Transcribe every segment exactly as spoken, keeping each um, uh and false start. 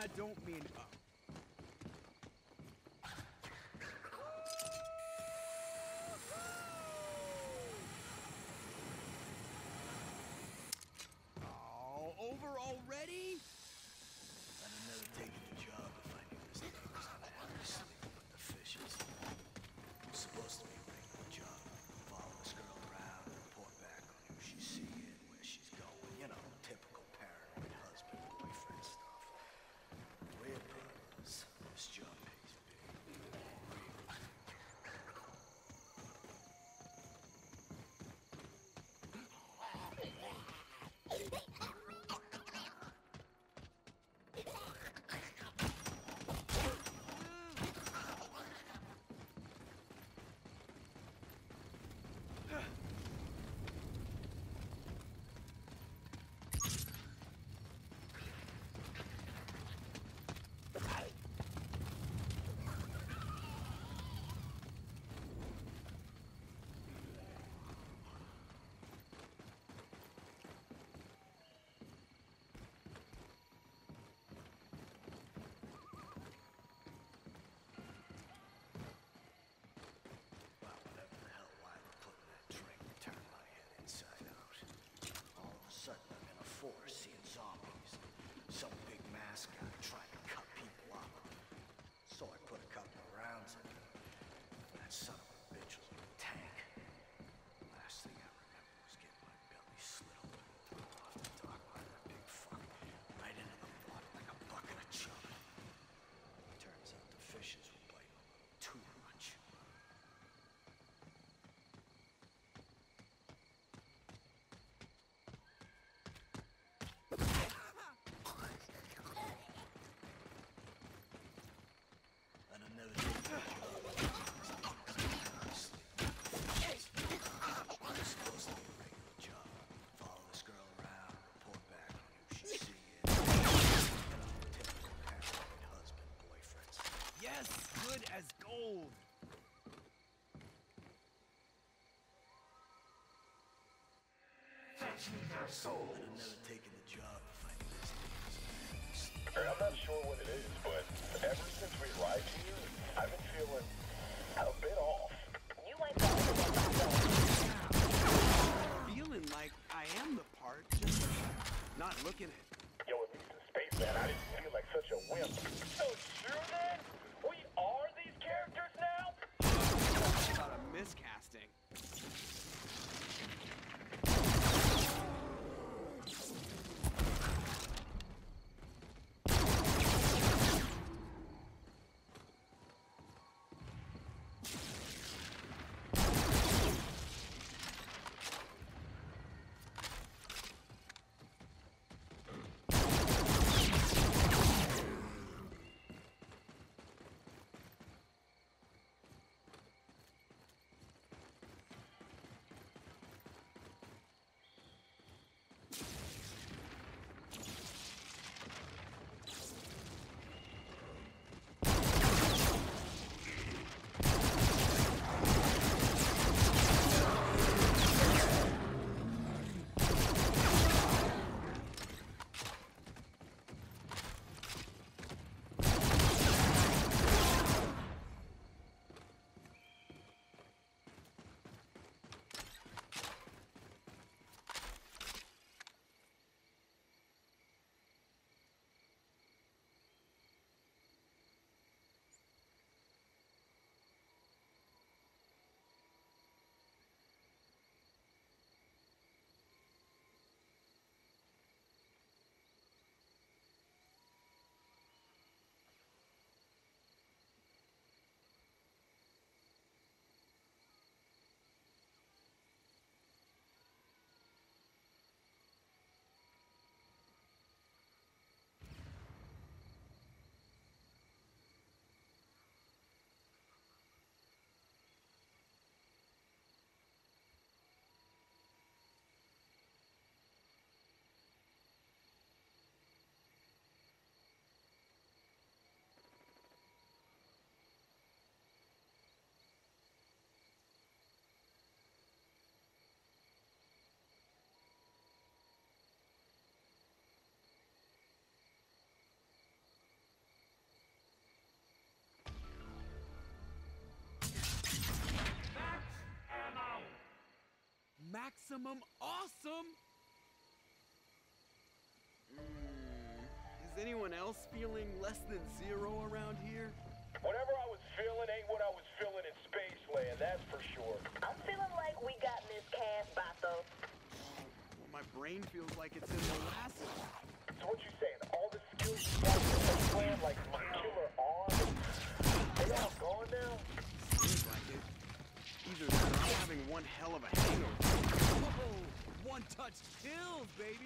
I don't mean up. Oh, over already? I'd have never taken the job if I knew this thing was gonna have me sleeping with the fishes. It was supposed to be a regular job. Follow this girl around, report back on who she's seeing, where she's going. You know, typical paranoid husband, boyfriend stuff. The weird part is, this job pays big. Force seeing zombies, some big mascot trying to cut people up. So I put a couple of rounds in him. That son of a bitch was like a tank. Last thing I remember was getting my belly slit open and thrown off the dock by that big fuck right into the water like a bucket of chum. Turns out the fishes were biting a little too much. Yes, good as gold. Soul. I'd have never taken the job if I knew this thing was bad. I'm not sure what it is, but ever since we arrived here, I've been feeling a bit off. You ain't the only one out there. Feeling like I am the part, just not looking it. Yo, at least in Space Man, I didn't feel like such a wimp. So sure then? We are these characters now? About a miscasting. maximum awesome! Mm, is anyone else feeling less than zero around here? Whatever I was feeling ain't what I was feeling in Spaceland, that's for sure. I'm feeling like we got miscast, Bato. Well, my brain feels like it's in molasses. So what you saying? All the skills you got in Spaceland, like my killer arm, they all gone now? Seems like it. Either that or I'm having one hell of a hangover. Whoa! One touch kills, baby!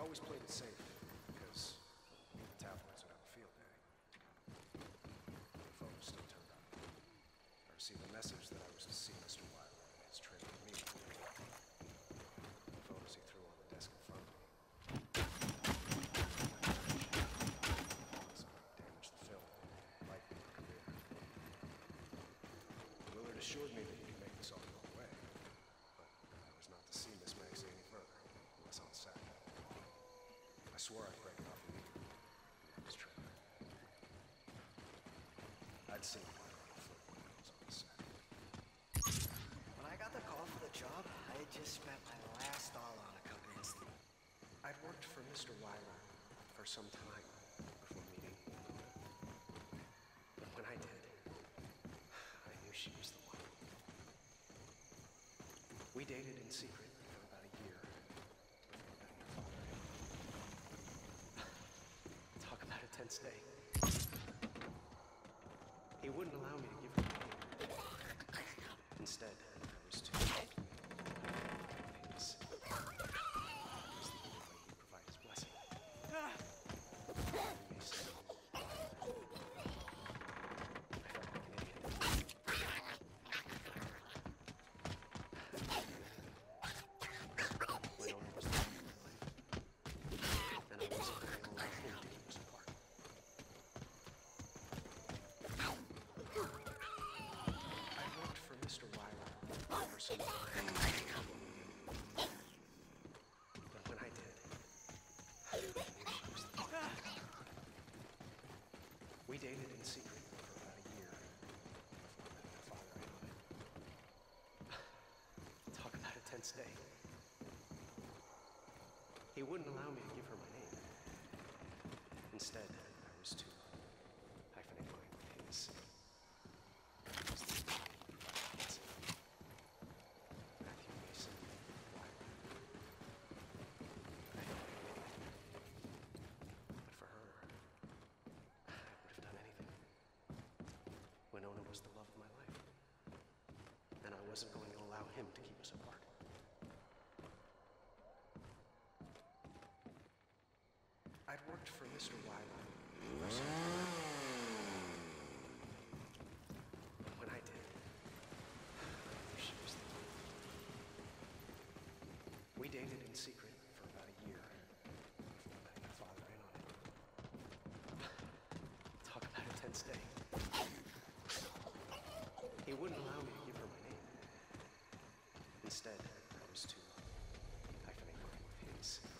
always played it safe, because the tabloids would have a field day. The photos still turned up. I received a message that I was to see Mister Wilder and his trip with me. The photos he threw on the desk in front of me. Damaged the film, likely my career. Willard assured me that he could make this all go away, but I was not to see Miss Maxey any further, unless on set. I swore I'd break it off immediately. I was trying. I'd seen him on the foot when I was on the set. When I got the call for the job, I had just spent my last dollar on a cup of instant. I'd worked for Mister Weiler for some time before meeting Luna. But when I did, I knew she was the one. We dated in secret for about a year before letting her father in. Talk about a tense day. He wouldn't allow me to give her my name. Instead, I was too famous. It was the only way he'd provide his blessing. He said, I felt like an idiot. When Ona was the love of my life, and I wasn't going to allow him to keep us apart. I worked for Mister Weiler for some time. But when I did, I knew she was the one. We dated in secret for about a year before letting her father in on it. Talk about a tense day. He wouldn't allow me to give her my name. Instead, I was to hyphenate mine with his. Matthew Mason Wilder. I felt like an idiot. But for her, I would have done anything. Winona was the love of my life. And I wasn't going to allow him to keep us apart. I'd worked for Mister Weiler for some time. But when I did, I knew she was the one. We dated in secret for about a year before letting her father in on it. Talk about a tense day. He wouldn't allow me to give her my name. Instead, I was to hyphenate mine with his.